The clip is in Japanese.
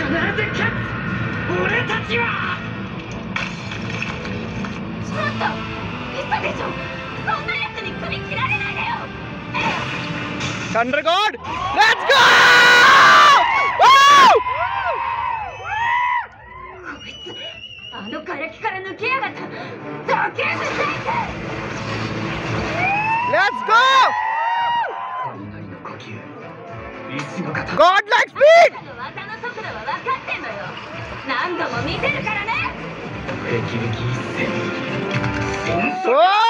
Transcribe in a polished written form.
勝つ俺たちは。 ちょっと嘘でしょ。そんなやつに首切られないでよ。 Thunder God! Let's go! こいつあの瓦礫から抜けやがった。だけでせいて Let's go! 雷の呼吸、一の型。 Godlike speed! の技の速度は分かってんのよ。何度も見てるからね。 霹靂一閃。 Oh!